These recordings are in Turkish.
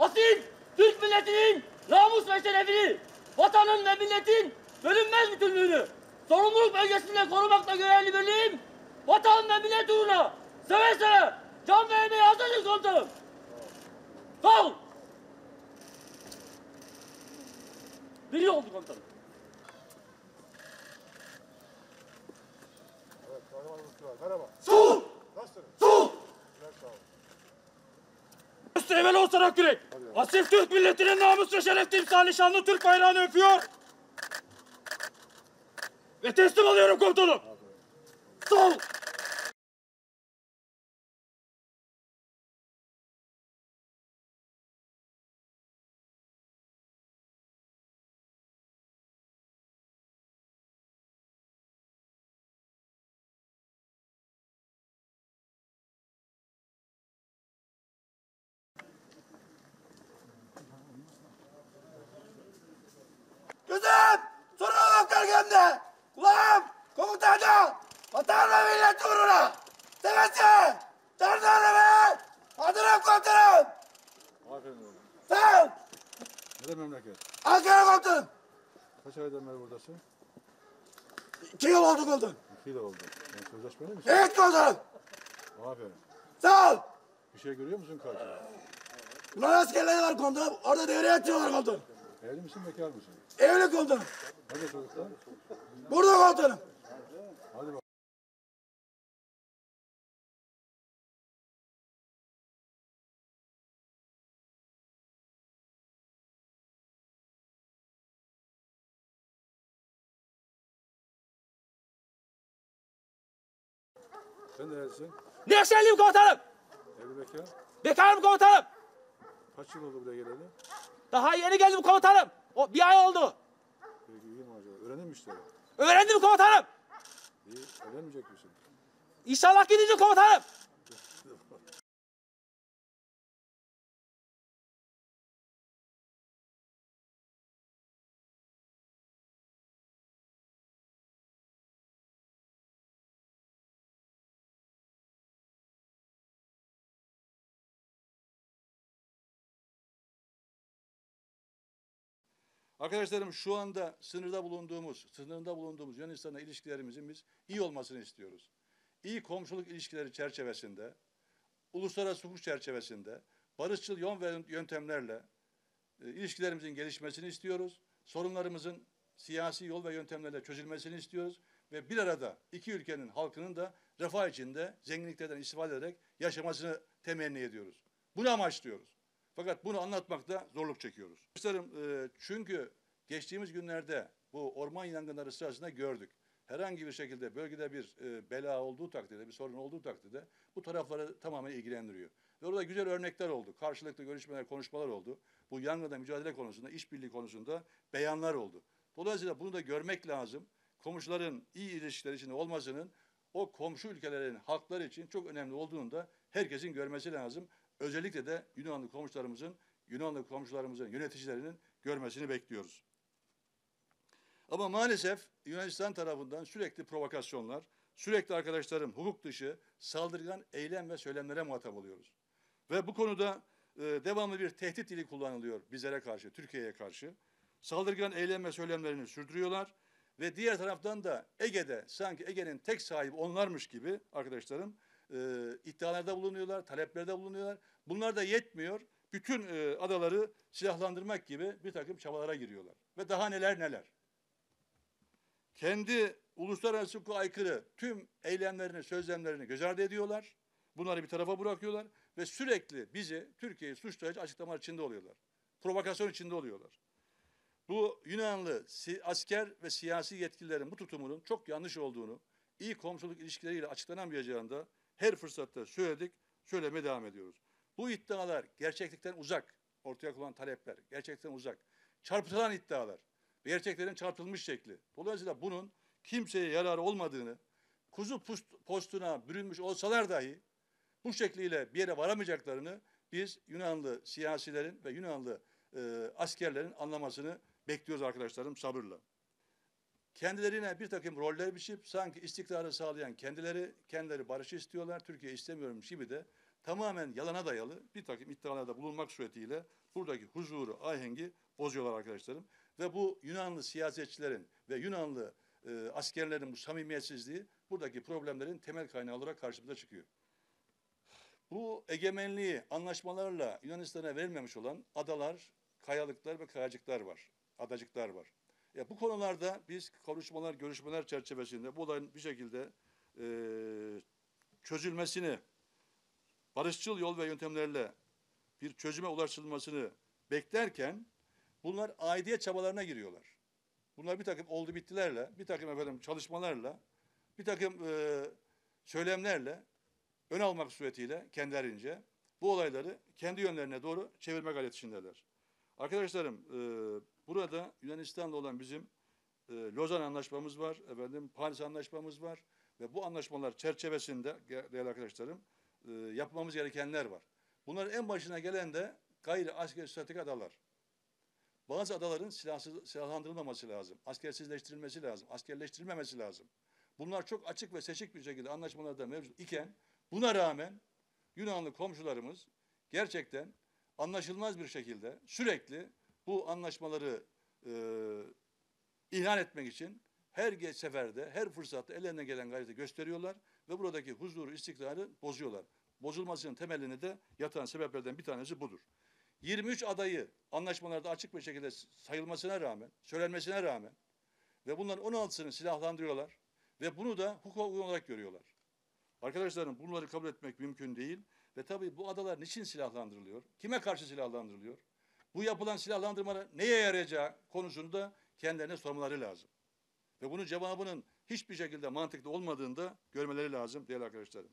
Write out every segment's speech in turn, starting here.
asil Türk milletinin namus ve şerefini, vatanın ve milletin bölünmez bütünlüğünü sorumluluk bölgesinde korumakla görevli birliğim, vatan ve millet uğruna seve seve can vermeye hazırız komutanım. Sağ olun. Biri oldu komutanım. Evet, merhaba. Sol! Nasılsınız? Sol! Sağ olun. Üsteğmeli olsarak yürek. Asil Türk milletinin namus ve şeref timsali şanlı Türk bayrağını öpüyor. Ve teslim alıyorum komutanım. Sol! Gözüm! Soruna bak gölgemde! Kulağım! Komutanca! Vatan ve millet uğruna! Sevesi! Canlarımı! Adına komutanım! Aferin oğlum. Sağ ol! Neden memleket? Ankara komutanım! Kaç aydan beri buradasın? 2 yıl oldu komutanım. 2 yıl oldu. Sen sözleşmeli misin? Evet komutanım! Aferin. Sağ ol! Bir şey görüyor musun karşıda? Yunan askerleri var komutanım. Orada devre yatıyorlar komutanım. Evli misin, bekar mısın? Evli komutanım. Hadi çocuklar. Burada komutanım. Hadi bak. Sen neredesin? Nevşehirliyim komutanım. Evli bekar. Bekarım komutanım. Kaç yıl oldu buraya geleli? Daha yeni geldim komutanım. O 1 ay oldu. Peki iyi mi acaba? Öğrendin mi işleri? Öğrendim komutanım. İyi. Evlenmeyecek misin? İnşallah gideceğim komutanım. Arkadaşlarım şu anda sınırında bulunduğumuz Yunanistan'la ilişkilerimizin biz iyi olmasını istiyoruz. İyi komşuluk ilişkileri çerçevesinde, uluslararası hukuk çerçevesinde, barışçıl yol ve yöntemlerle ilişkilerimizin gelişmesini istiyoruz. Sorunlarımızın siyasi yol ve yöntemlerle çözülmesini istiyoruz. Ve bir arada iki ülkenin halkının da refah içinde zenginliklerden istifade ederek yaşamasını temenni ediyoruz. Bunu amaçlıyoruz. Fakat bunu anlatmakta zorluk çekiyoruz. Çünkü geçtiğimiz günlerde bu orman yangınları sırasında gördük. Herhangi bir şekilde bölgede bir bela olduğu takdirde, bir sorun olduğu takdirde bu tarafları tamamen ilgilendiriyor. Ve orada güzel örnekler oldu. Karşılıklı görüşmeler, konuşmalar oldu. Bu yangınla mücadele konusunda, işbirliği konusunda beyanlar oldu. Dolayısıyla bunu da görmek lazım. Komşuların iyi ilişkiler içinde olmasının o komşu ülkelerin halkları için çok önemli olduğunu da herkesin görmesi lazım. Özellikle de Yunanlı komşularımızın yöneticilerinin görmesini bekliyoruz. Ama maalesef Yunanistan tarafından sürekli provokasyonlar, sürekli arkadaşlarım hukuk dışı saldırgan eylem ve söylemlere muhatap oluyoruz. Ve bu konuda devamlı bir tehdit dili kullanılıyor bizlere karşı, Türkiye'ye karşı. Saldırgan eylem ve söylemlerini sürdürüyorlar. Ve diğer taraftan da Ege'de sanki Ege'nin tek sahibi onlarmış gibi arkadaşlarım iddialarda bulunuyorlar, taleplerde bulunuyorlar. Bunlar da yetmiyor. Bütün adaları silahlandırmak gibi bir takım çabalara giriyorlar. Ve daha neler neler. Kendi uluslararası hukuka aykırı tüm eylemlerini, sözlemlerini göz ardı ediyorlar. Bunları bir tarafa bırakıyorlar ve sürekli bizi, Türkiye'yi suçlayıcı açıklamalar içinde oluyorlar. Provokasyon içinde oluyorlar. Bu Yunanlı asker ve siyasi yetkililerin bu tutumunun çok yanlış olduğunu, iyi komşuluk ilişkileriyle açıklanamayacağını da her fırsatta söyledik, söylemeye devam ediyoruz. Bu iddialar gerçeklikten uzak, ortaya konan talepler gerçekten uzak. Çarpıtılan iddialar, gerçeklerin çarpıtılmış şekli. Dolayısıyla bunun kimseye yararı olmadığını, kuzu postuna bürünmüş olsalar dahi bu şekliyle bir yere varamayacaklarını biz Yunanlı siyasilerin ve Yunanlı askerlerin anlamasını bekliyoruz arkadaşlarım sabırla. Kendilerine bir takım roller biçip sanki istikrarı sağlayan kendileri barışı istiyorlar, Türkiye istemiyormuş gibi de tamamen yalana dayalı bir takım iddialarda bulunmak suretiyle buradaki huzuru, ahengi bozuyorlar arkadaşlarım. Ve bu Yunanlı siyasetçilerin ve Yunanlı askerlerin bu samimiyetsizliği buradaki problemlerin temel kaynağı olarak karşımıza çıkıyor. Bu egemenliği anlaşmalarla Yunanistan'a verilmemiş olan adalar, kayalıklar ve kayacıklar var, adacıklar var. Bu konularda biz konuşmalar, görüşmeler çerçevesinde bu olayın bir şekilde çözülmesini, barışçıl yol ve yöntemlerle bir çözüme ulaştırılmasını beklerken bunlar aidiyet çabalarına giriyorlar. Bunlar bir takım oldu bittilerle, bir takım çalışmalarla, bir takım söylemlerle ön almak suretiyle kendilerince bu olayları kendi yönlerine doğru çevirme gayret içindeler. Arkadaşlarım, burada Yunanistan'la olan bizim Lozan Anlaşmamız var, Paris Anlaşmamız var ve bu anlaşmalar çerçevesinde değerli arkadaşlarım yapmamız gerekenler var. Bunların en başına gelen de gayri askeri stratejik adalar. Bazı adaların silahlandırılmaması lazım, askersizleştirilmesi lazım, askerleştirilmemesi lazım. Bunlar çok açık ve seçik bir şekilde anlaşmalarda mevcut iken buna rağmen Yunanlı komşularımız gerçekten anlaşılmaz bir şekilde sürekli bu anlaşmaları ihlal etmek için her seferde, her fırsatta ellerinden gelen gayreti gösteriyorlar ve buradaki huzuru, istikrarı bozuyorlar. Bozulmasının temelini de yatan sebeplerden bir tanesi budur. 23 adayı anlaşmalarda açık bir şekilde sayılmasına rağmen, söylenmesine rağmen ve bunların 16'sını silahlandırıyorlar ve bunu da hukuka uygun olarak görüyorlar. Arkadaşlarım bunları kabul etmek mümkün değil ve tabii bu adalar niçin silahlandırılıyor? Kime karşı silahlandırılıyor? Bu yapılan silahlandırma neye yarayacağı konusunda kendilerine sormaları lazım. Ve bunun cevabının hiçbir şekilde mantıklı olmadığını da görmeleri lazım değerli arkadaşlarım.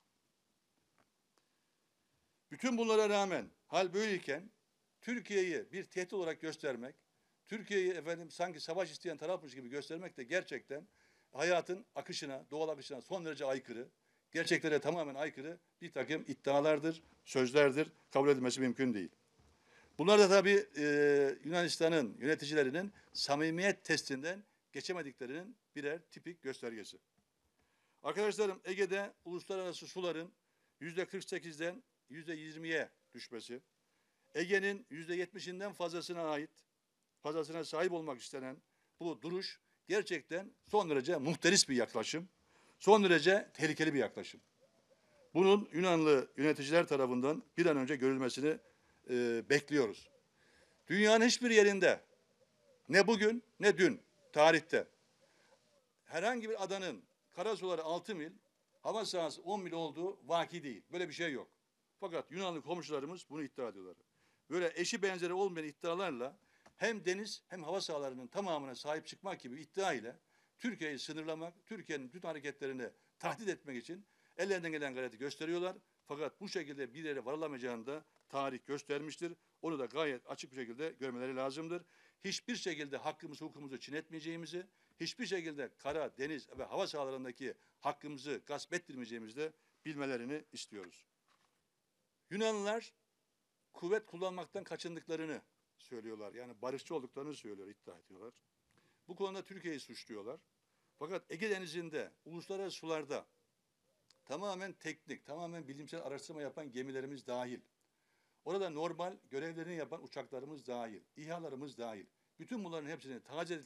Bütün bunlara rağmen hal böyleyken Türkiye'yi bir tehdit olarak göstermek, Türkiye'yi sanki savaş isteyen tarafmış gibi göstermek de gerçekten hayatın akışına, doğal akışına son derece aykırı, gerçeklere tamamen aykırı bir takım iddialardır, sözlerdir, kabul edilmesi mümkün değil. Bunlar da tabii Yunanistan'ın yöneticilerinin samimiyet testinden geçemediklerinin birer tipik göstergesi. Arkadaşlarım Ege'de uluslararası suların %48'den %20'ye düşmesi, Ege'nin %70'inden fazlasına sahip olmak istenen bu duruş gerçekten son derece muhteris bir yaklaşım, son derece tehlikeli bir yaklaşım. Bunun Yunanlı yöneticiler tarafından bir an önce görülmesini bekliyoruz. Dünyanın hiçbir yerinde ne bugün ne dün tarihte herhangi bir adanın karasuları 6 mil, hava sahası 10 mil olduğu vaki değil. Böyle bir şey yok. Fakat Yunanlı komşularımız bunu iddia ediyorlar. Böyle eşi benzeri olmayan iddialarla hem deniz hem hava sahalarının tamamına sahip çıkmak gibi iddia ile Türkiye'yi sınırlamak, Türkiye'nin bütün hareketlerini tahdit etmek için ellerinden gelen gayreti gösteriyorlar. Fakat bu şekilde bir yere varılamayacağını da tarih göstermiştir. Onu da gayet açık bir şekilde görmeleri lazımdır. Hiçbir şekilde hakkımızı, hukukumuzu çiğnetmeyeceğimizi, hiçbir şekilde kara, deniz ve hava sahalarındaki hakkımızı gasp ettirmeyeceğimizi de bilmelerini istiyoruz. Yunanlılar kuvvet kullanmaktan kaçındıklarını söylüyorlar. Yani barışçı olduklarını söylüyor, iddia ediyorlar. Bu konuda Türkiye'yi suçluyorlar. Fakat Ege Denizi'nde, uluslararası sularda tamamen teknik, tamamen bilimsel araştırma yapan gemilerimiz dahil. Orada normal görevlerini yapan uçaklarımız dahil, İHA'larımız dahil. Bütün bunların hepsini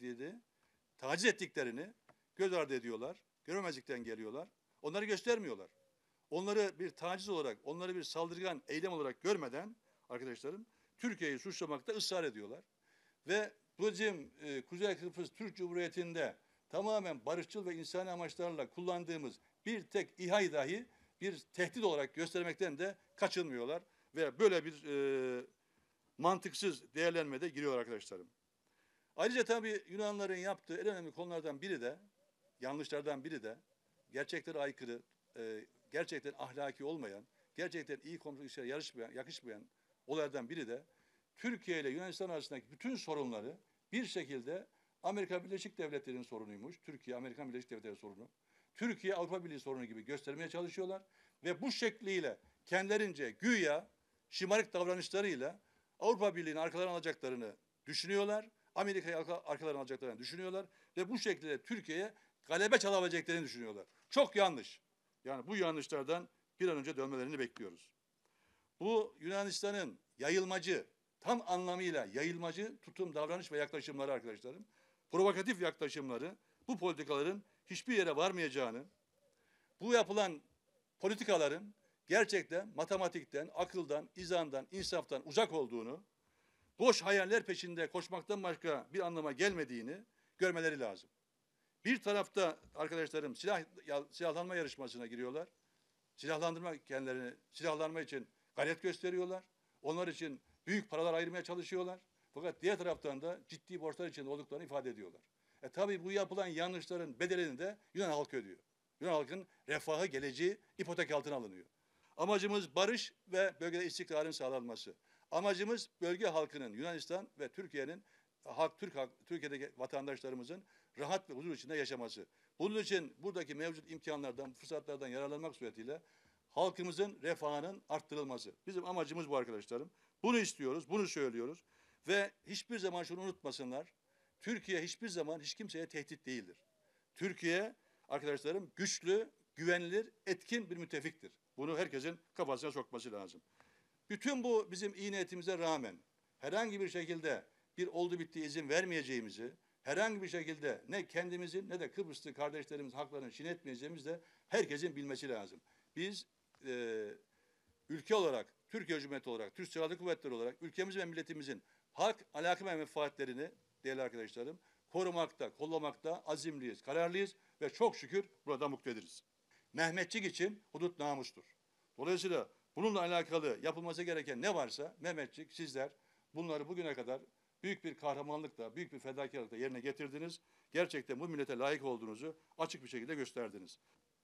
taciz ettiklerini göz ardı ediyorlar. Göremezlikten geliyorlar. Onları göstermiyorlar. Onları bir taciz olarak, onları bir saldırgan eylem olarak görmeden arkadaşlarım Türkiye'yi suçlamakta ısrar ediyorlar. Ve bizim Kuzey Kıbrıs Türk Cumhuriyeti'nde tamamen barışçıl ve insani amaçlarla kullandığımız bir tek İHA'yı dahi bir tehdit olarak göstermekten de kaçınmıyorlar. Ve böyle bir mantıksız değerlenmede giriyor arkadaşlarım. Ayrıca tabii Yunanların yaptığı en önemli konulardan biri de, yanlışlardan biri de gerçeklere aykırı, gerçekten ahlaki olmayan, gerçekten iyi komşuluk ilişkilere yakışmayan olaylardan biri de Türkiye ile Yunanistan arasındaki bütün sorunları bir şekilde Amerika Birleşik Devletleri'nin sorunuymuş. Türkiye, Amerika Birleşik Devletleri sorunu. Türkiye, Avrupa Birliği sorunu gibi göstermeye çalışıyorlar. Ve bu şekliyle kendilerince güya şımarık davranışlarıyla Avrupa Birliği'nin arkalarına alacaklarını düşünüyorlar. Amerika'yı arkalarına alacaklarını düşünüyorlar. Ve bu şekilde Türkiye'ye galebe çalabileceklerini düşünüyorlar. Çok yanlış. Yani bu yanlışlardan bir an önce dönmelerini bekliyoruz. Bu Yunanistan'ın yayılmacı, tam anlamıyla yayılmacı tutum, davranış ve yaklaşımları arkadaşlarım, provokatif yaklaşımları, bu politikaların hiçbir yere varmayacağını, bu yapılan politikaların gerçekten matematikten, akıldan, izandan, insaftan uzak olduğunu, boş hayaller peşinde koşmaktan başka bir anlama gelmediğini görmeleri lazım. Bir tarafta arkadaşlarım silahlanma yarışmasına giriyorlar. Silahlanma için gayret gösteriyorlar. Onlar için büyük paralar ayırmaya çalışıyorlar. Fakat diğer taraftan da ciddi borçlar içinde olduklarını ifade ediyorlar. Tabii bu yapılan yanlışların bedelini de Yunan halkı ödüyor. Yunan halkın refahı, geleceği ipotek altına alınıyor. Amacımız barış ve bölgede istikrarın sağlanması. Amacımız bölge halkının, Yunanistan ve Türkiye'nin, Türkiye'deki vatandaşlarımızın rahat ve huzur içinde yaşaması. Bunun için buradaki mevcut imkanlardan, fırsatlardan yararlanmak suretiyle halkımızın refahının arttırılması. Bizim amacımız bu arkadaşlarım. Bunu istiyoruz, bunu söylüyoruz ve hiçbir zaman şunu unutmasınlar. Türkiye hiçbir zaman hiç kimseye tehdit değildir. Türkiye arkadaşlarım güçlü, güvenilir, etkin bir müttefiktir. Bunu herkesin kafasına sokması lazım. Bütün bu bizim iyi niyetimize rağmen herhangi bir şekilde bir oldu bitti izin vermeyeceğimizi, herhangi bir şekilde ne kendimizin ne de Kıbrıslı kardeşlerimizin haklarını çiğnetmeyeceğimizi de herkesin bilmesi lazım. Biz ülke olarak, Türkiye Cumhuriyeti olarak, Türk Silahlı Kuvvetleri olarak ülkemiz ve milletimizin hak, alaka ve menfaatlerini değerli arkadaşlarım korumakta, kollamakta azimliyiz, kararlıyız ve çok şükür burada muktediriz. Mehmetçik için hudut namustur. Dolayısıyla bununla alakalı yapılması gereken ne varsa Mehmetçik, sizler bunları bugüne kadar büyük bir kahramanlıkla, büyük bir fedakarlıkla yerine getirdiniz. Gerçekten bu millete layık olduğunuzu açık bir şekilde gösterdiniz.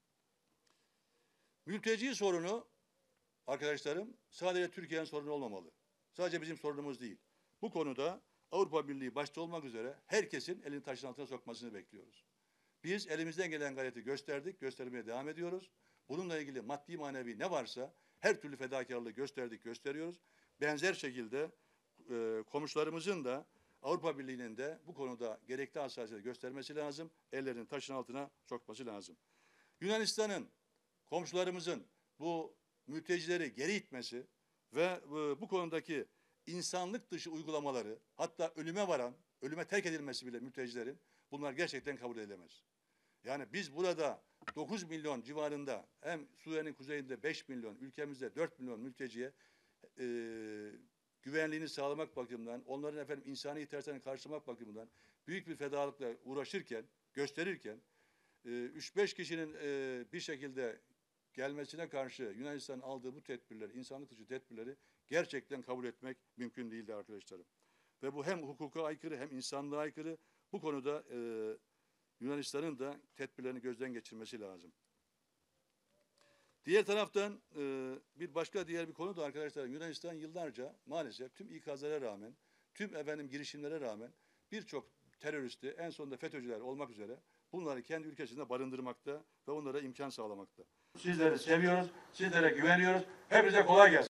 Mülteci sorunu arkadaşlarım sadece Türkiye'nin sorunu olmamalı. Sadece bizim sorunumuz değil. Bu konuda Avrupa Birliği başta olmak üzere herkesin elini taşın altına sokmasını bekliyoruz. Biz elimizden gelen gayreti gösterdik, göstermeye devam ediyoruz. Bununla ilgili maddi manevi ne varsa her türlü fedakarlığı gösterdik, gösteriyoruz. Benzer şekilde komşularımızın da Avrupa Birliği'nin de bu konuda gerekli hassasiyeti göstermesi lazım. Ellerini taşın altına sokması lazım. Yunanistan'ın, komşularımızın bu mültecileri geri itmesi ve bu konudaki insanlık dışı uygulamaları, hatta ölüme varan, ölüme terk edilmesi bile mültecilerin, bunlar gerçekten kabul edilemez. Yani biz burada 9 milyon civarında hem Suriye'nin kuzeyinde 5 milyon, ülkemizde 4 milyon mülteciye güvenliğini sağlamak bakımından, onların insani ihtiyaçlarını karşılamak bakımından büyük bir fedalıkla uğraşırken, gösterirken 3-5 kişinin bir şekilde gelmesine karşı Yunanistan'ın aldığı bu tedbirleri, insanlık dışı tedbirleri gerçekten kabul etmek mümkün değildi arkadaşlarım. Ve bu hem hukuka aykırı hem insanlığa aykırı. Bu konuda Yunanistan'ın da tedbirlerini gözden geçirmesi lazım. Diğer taraftan diğer bir konu da arkadaşlar, Yunanistan yıllarca maalesef tüm ikazlara rağmen, tüm girişimlere rağmen birçok teröristi, en sonunda FETÖ'cüler olmak üzere bunları kendi ülkesinde barındırmakta ve onlara imkan sağlamakta. Sizleri seviyoruz, sizlere güveniyoruz. Hepinize kolay gelsin.